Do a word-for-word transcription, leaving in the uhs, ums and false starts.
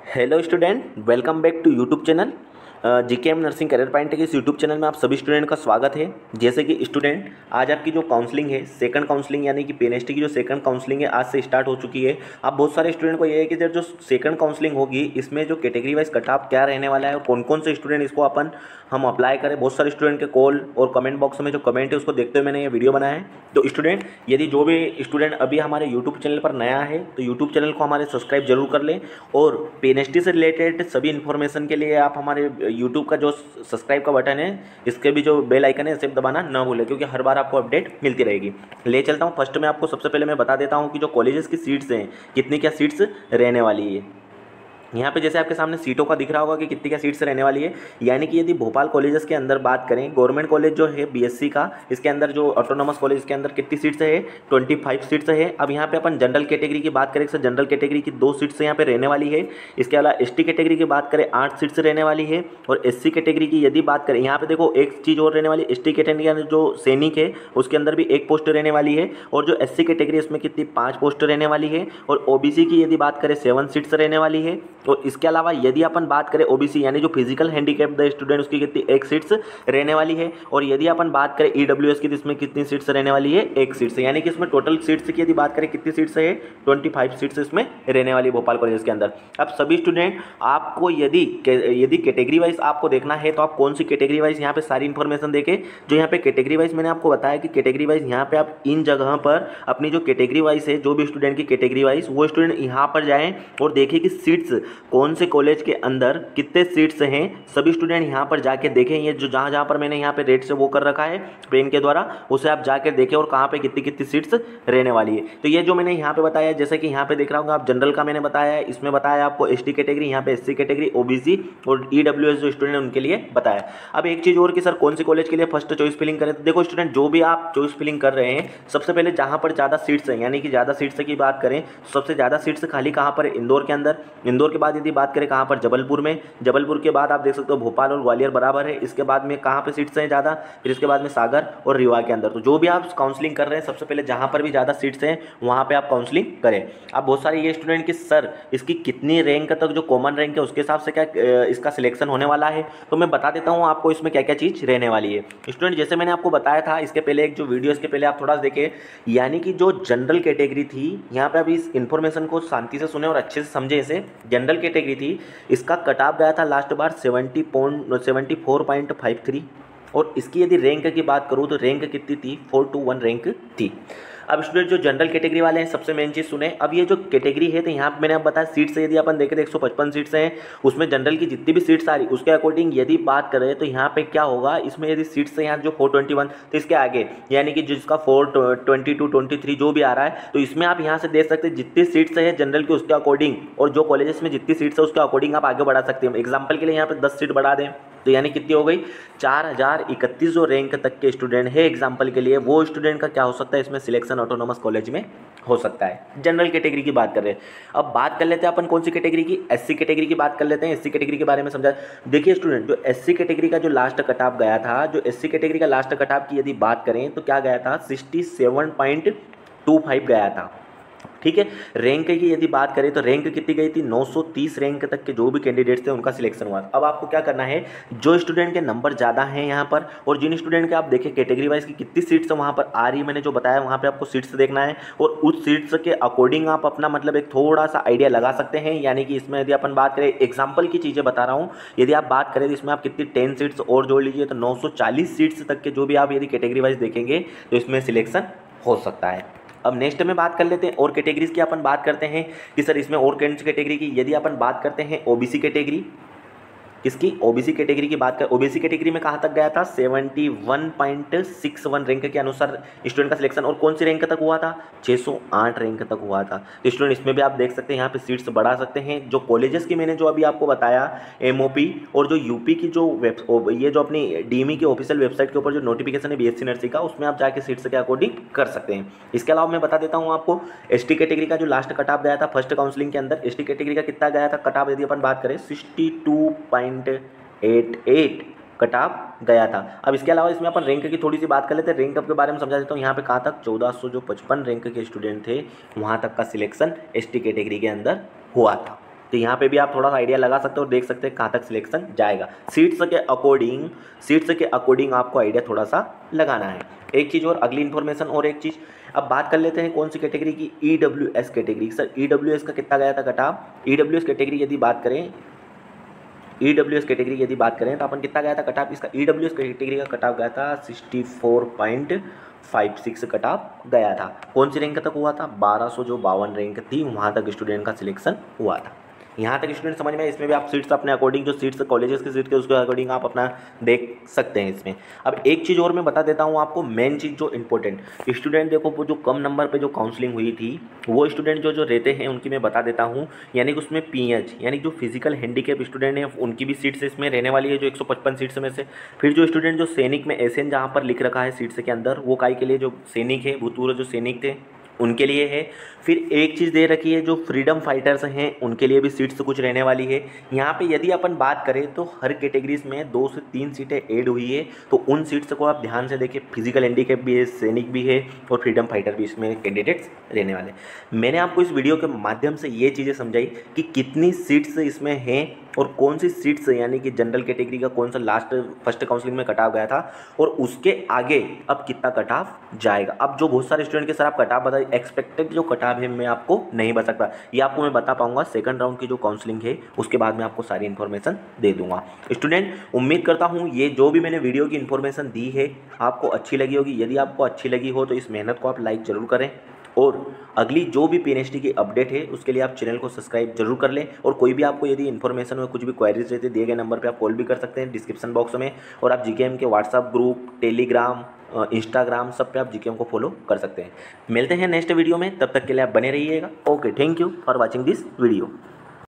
Hello student, welcome back to YouTube channel GKM nursing career point के इस YouTube channel में आप सभी स्टूडेंट का स्वागत है। जैसे कि स्टूडेंट, आज आपकी जो काउंसलिंग है, सेकंड काउंसलिंग यानी कि पीएनएसटी की जो सेकंड काउंसलिंग है आज से स्टार्ट हो चुकी है। अब बहुत सारे स्टूडेंट को ये है कि जब जो सेकंड काउंसलिंग होगी इसमें जो कैटेगरी वाइज कट ऑफ क्या रहने वाला है और कौन कौन से स्टूडेंट इसको अपन हम अप्लाई करें। बहुत सारे स्टूडेंट के कॉल और कमेंट बॉक्स में जो कमेंट है उसको देखते हुए मैंने ये वीडियो बनाया है। तो स्टूडेंट, यदि जो भी स्टूडेंट अभी हमारे यूट्यूब चैनल पर नया है तो यूट्यूब चैनल को हमारे सब्सक्राइब जरूर कर लें और पीएनएसटी से रिलेटेड सभी इन्फॉर्मेशन के लिए आप हमारे यूट्यूब का जो सब्सक्राइब का बटन है, इसके भी जो बेल आइकन है इसे दबाना ना भूलें, क्योंकि हर बार आपको अपडेट मिलती रहेगी। ले चलता हूँ फर्स्ट में आपको सबसे पहले मैं बता देता हूँ कि जो कॉलेजेस की सीट्स हैं कितनी क्या सीट्स रहने वाली है। यहाँ पे जैसे आपके सामने सीटों का दिख रहा होगा कि कितनी क्या सीट्स रहने वाली है। यानी कि यदि भोपाल कॉलेजेस के अंदर बात करें, गवर्नमेंट कॉलेज जो है बीएससी का, इसके अंदर जो ऑटोनॉमस कॉलेज के अंदर कितनी सीट्स है, पच्चीस सीट्स है। अब यहाँ पे अपन जनरल कैटेगरी की बात करें तो जनरल कैटेगरी की दो सीट्स यहाँ पे रहने वाली है। इसके अलावा एसटी कैटेगरी की बात करें आठ सीट्स रहने वाली है। और एससी कैटेगरी की यदि बात करें, यहाँ पे देखो एक चीज़ और रहने वाली, एसटी कैटेगरी का जो सैनिक है उसके अंदर भी एक पोस्ट रहने वाली है। और जो एससी कैटेगरी उसमें कितनी पाँच पोस्ट रहने वाली है। और ओबीसी की यदि बात करें सेवन सीट्स रहने वाली है। और इसके अलावा यदि अपन बात करें ओबीसी यानी जो फिजिकल हैंडीकैप्ड स्टूडेंट, उसकी कितनी एक सीट्स रहने वाली है। और यदि अपन बात करें ईडब्ल्यूएस की तो इसमें कितनी सीट्स रहने वाली है, एक सीट्स। यानी कि इसमें टोटल सीट्स की यदि बात करें कितनी सीट्स है, पच्चीस सीट्स इसमें रहने वाली भोपाल कॉलेज के अंदर। अब सभी स्टूडेंट, आपको यदि यदि कैटेगरी वाइज आपको देखना है तो आप कौन सी कैटेगरी वाइज यहाँ पे सारी इन्फॉर्मेशन देके, जो यहाँ पे कैटेगरी वाइज मैंने आपको बताया कि कैटेगरी वाइज यहाँ पे आप इन जगह पर अपनी जो कैटेगरी वाइज है, जो भी स्टूडेंट की कैटेगरी वाइज, वो स्टूडेंट यहाँ पर जाएं और देखिए कि सीट्स कौन से कॉलेज के अंदर कितने सीट्स हैं। सभी स्टूडेंट यहाँ पर जाके देखें, ये जो जहाँ जहाँ पर मैंने यहाँ पे रेट से वो कर रखा है पेन के द्वारा, उसे आप जाकर देखें और कहाँ पे कितनी कितनी सीट्स रहने वाली है। तो ये जो मैंने यहाँ पे बताया, जैसे कि यहाँ पे देख रहा हूँ आप जनरल का मैंने बताया है, इसमें बताया आपको एसटी कैटेगरी, यहाँ पे एससी कैटेगरी, ओबीसी और ईडब्ल्यूएस जो स्टूडेंट उनके लिए बताया। अब एक चीज़ और कि सर कौन सी कॉलेज के लिए फर्स्ट चॉइस फिलिंग करें, तो देखो स्टूडेंट, जो भी आप चॉइस फिलिंग कर रहे हैं, सबसे पहले जहाँ पर ज़्यादा सीट्स हैं, यानी कि ज़्यादा सीट्स की बात करें, सबसे ज़्यादा सीट्स खाली कहाँ पर है, इंदौर के अंदर। इंदौर के बाद यदि बात करें कहाँ पर, जबलपुर में। जबलपुर के बाद आप देख सकते हो भोपाल और ग्वालियर बराबर है। इसके बाद में कहाँ पे सीट्स हैं ज़्यादा, फिर इसके बाद में सागर और रीवा के अंदर। तो जो भी आप काउंसलिंग कर रहे हैं, सबसे पहले जहाँ पर भी ज़्यादा सीट्स हैं वहाँ पे आप काउंसलिंग करें। अब बहुत सारे ये स्टूडेंट की सर इसकी कितनी रैंक तक, जो कॉमन रैंक है उसके हिसाब से क्या इसका सिलेक्शन होने वाला है, तो मैं बता देता हूँ आपको इसमें क्या क्या चीज़ रहने वाली है। स्टूडेंट, जैसे मैंने आपको बताया था इसके पहले एक जो वीडियो, इसके पहले आप थोड़ा सा देखें, यानी कि जो जनरल कैटेगरी थी, यहाँ पे अभी इस इन्फॉर्मेशन को शांति से सुने और अच्छे से समझे। इसे जनरल कैटेगरी थी, इसका कट ऑफ गया था लास्ट बार seventy point seventy four point five three. और इसकी यदि रैंक की बात करूँ तो रैंक कितनी थी, फोर टू वन रैंक थी। अब स्टूडेंट, जो जनरल कैटेगरी वाले हैं, सबसे मेन चीज़ सुने। अब ये जो कैटेगरी है, तो यहाँ पे मैंने अब बताया सीट्स यदि अपन देखें तो एक सौ पचपन सीट्स हैं, उसमें जनरल की जितनी भी सीट्स आ रही उसके अकॉर्डिंग यदि बात करें तो यहाँ पे क्या होगा, इसमें यदि सीट्स है यहाँ जो फोर ट्वेंटी वन, तो इसके आगे यानी कि जिसका four twenty two twenty three जो भी आ रहा है, तो इसमें आप यहाँ से देख सकते हैं जितनी सीट्स है जनरल की उसके अकॉर्डिंग, और जो कॉलेजेस में जितनी सीट्स है उसके अकॉर्डिंग आप आगे बढ़ा सकते हैं। एग्जाम्पल के लिए यहाँ पे दस सीट बढ़ा दें तो यानी कितनी हो गई, चार हज़ार इकतीस जो रैंक तक के स्टूडेंट है एग्जाम्पल के लिए, वो स्टूडेंट का क्या हो सकता है इसमें सिलेक्शन ऑटोनॉमस कॉलेज में हो सकता है। जनरल कैटेगरी की बात कर रहे हैं। अब बात कर लेते हैं अपन कौन सी कैटेगरी की, एससी कैटेगरी की बात कर लेते हैं। एससी कैटेगरी के बारे में समझा। देखिए स्टूडेंट, जो एससी कैटेगरी का जो लास्ट कट ऑफ गया था, जो एससी कैटेगरी का लास्ट कट ऑफ की यदि बात करें तो क्या गया था, sixty seven point two five गया था। ठीक है, रैंक की यदि बात करें तो रैंक कितनी गई थी, नौ सौ तीस रैंक तक के जो भी कैंडिडेट्स थे उनका सिलेक्शन हुआ। अब आपको क्या करना है, जो स्टूडेंट के नंबर ज़्यादा हैं यहाँ पर, और जिन स्टूडेंट के आप देखें कैटेगरी वाइज की कितनी सीट्स वहाँ पर आ रही है, मैंने जो बताया वहाँ पे आपको सीट्स देखना है और उस सीट्स के अकॉर्डिंग आप अपना मतलब एक थोड़ा सा आइडिया लगा सकते हैं। यानी कि इसमें यदि अपन बात करें, एग्जाम्पल की चीज़ें बता रहा हूँ, यदि आप बात करें तो इसमें आप कितनी टेन सीट्स और जोड़ लीजिए तो नौ सौ चालीस सीट्स तक के जो भी आप यदि कैटेगरी वाइज देखेंगे तो इसमें सिलेक्शन हो सकता है। अब नेक्स्ट में बात कर लेते हैं और कैटेगरीज की। अपन बात करते हैं कि सर इसमें और कौन सी कैटेगरी की, यदि अपन बात करते हैं ओबीसी कैटेगरी, किसकी, ओबीसी कैटेगरी की बात कर, ओबीसी कैटेगरी में कहाँ तक गया था, seventy one point six one rank के अनुसार स्टूडेंट का सिलेक्शन। और कौन सी रैंक तक हुआ था, छह सौ आठ रैंक तक हुआ था। तो स्टूडेंट इसमें भी आप देख सकते हैं यहाँ पे सीट्स बढ़ा सकते हैं। जो कॉलेजेस की मैंने जो अभी आपको बताया, एमओपी और जो यूपी की जो वेब, ये जो अपनी डीएमई की ऑफिशियल वेबसाइट के ऊपर जो नोटिफिकेशन है बीएससी नर्सिंग का, उसमें आप जाके सीट्स के अकॉर्डिंग कर सकते हैं। इसके अलावा मैं बता देता हूँ आपको, एसटी कैटेगरी का जो लास्ट कट ऑफ गया था फर्स्ट काउंसलिंग के अंदर, एसटी कैटेगरी का कितना गया था कट ऑफ, यदि अपन बात करें sixty two point eight eight cut off गया था। अब इसके अलावा इसमें अपन रैंक की थोड़ी सी बात कर लेते हैं। रैंक अप के बारे में समझा देता हूँ। यहाँ पे कहाँ तक चौदह सौ जो पचपन रैंक के स्टूडेंट थे वहाँ तक का सिलेक्शन एसटी कैटेगरी के अंदर हुआ था। तो यहाँ पे भी आप थोड़ा सा आइडिया लगा सकते हो और देख सकते हैं कहाँ तक सिलेक्शन जाएगा। सीट्स के अकॉर्डिंग सीट्स के अकॉर्डिंग आपको आइडिया थोड़ा सा लगाना है। एक चीज़ और अगली इन्फॉर्मेशन और एक चीज़ अब बात कर लेते हैं कौन सी कैटेगरी की, E W S category. Sir E W S का कितना गया था cutoff? E W S category यदि बात करें ई डब्ल्यू एस कैटेगरी यदि बात करें तो अपन कितना गया था कटाप इसका? ई डब्ल्यू एस कैटेगरी का कटाप गया था sixty four point five six cutoff गया था। कौन सी रैंक तक हुआ था? बारह सौ जो बावन रैंक थी वहाँ तक स्टूडेंट का सिलेक्शन हुआ था। यहाँ तक स्टूडेंट समझ में, इसमें भी आप सीट्स अपने अकॉर्डिंग जो सीट्स कॉलेजेस की सीट के उसके अकॉर्डिंग आप अपना देख सकते हैं इसमें। अब एक चीज़ और मैं बता देता हूँ आपको, मेन चीज़ जो इंपॉर्टेंट स्टूडेंट देखो, वो जो कम नंबर पे जो काउंसलिंग हुई थी वो स्टूडेंट जो जो रहते हैं उनकी मैं बता देता हूँ, यानी कि उसमें पी एच यानी जो फिजिकल हैंडीकैप स्टूडेंट हैं उनकी भी सीट्स इसमें रहने वाली है जो एक सौ पचपन सीट्स में से। फिर जो स्टूडेंट जो सैनिक में एस एन जहाँ पर लिख रखा है सीट्स के अंदर, वो काय के लिए जो सैनिक है भूतपूर्व जो सैनिक थे उनके लिए है। फिर एक चीज़ दे रखी है जो फ्रीडम फाइटर्स हैं उनके लिए भी सीट्स कुछ रहने वाली है। यहाँ पे यदि अपन बात करें तो हर कैटेगरीज में दो से तीन सीटें ऐड हुई है, तो उन सीट्स को आप ध्यान से देखिए। फिजिकल हैंडीकैप भी है, सैनिक भी है और फ्रीडम फाइटर भी इसमें कैंडिडेट्स रहने वाले। मैंने आपको इस वीडियो के माध्यम से ये चीज़ें समझाई कि कितनी सीट्स इसमें हैं और कौन सी सीट्स यानी कि जनरल कैटेगरी का कौन सा लास्ट फर्स्ट काउंसलिंग में कट ऑफ गया था और उसके आगे अब कितना कट ऑफ जाएगा। अब जो बहुत सारे स्टूडेंट के सर आप कट ऑफ बताइए, एक्सपेक्टेड जो कट ऑफ है मैं आपको नहीं बता सकता, ये आपको मैं बता पाऊंगा सेकंड राउंड की जो काउंसलिंग है उसके बाद मैं आपको सारी इन्फॉर्मेशन दे दूंगा। स्टूडेंट उम्मीद करता हूँ ये जो भी मैंने वीडियो की इन्फॉर्मेशन दी है आपको अच्छी लगी होगी। यदि आपको अच्छी लगी हो तो इस मेहनत को आप लाइक ज़रूर करें और अगली जो भी पीएनएसटी की अपडेट है उसके लिए आप चैनल को सब्सक्राइब जरूर कर लें। और कोई भी आपको यदि इन्फॉर्मेशन में कुछ भी क्वेरीज रहती है दिए गए नंबर पे आप कॉल भी कर सकते हैं डिस्क्रिप्शन बॉक्स में। और आप जीकेएम के व्हाट्सअप ग्रुप, टेलीग्राम, इंस्टाग्राम सब पे आप जीकेएम को फॉलो कर सकते हैं। मिलते हैं नेक्स्ट वीडियो में, तब तक के लिए आप बने रहिएगा। Okay, thank you for watching this video.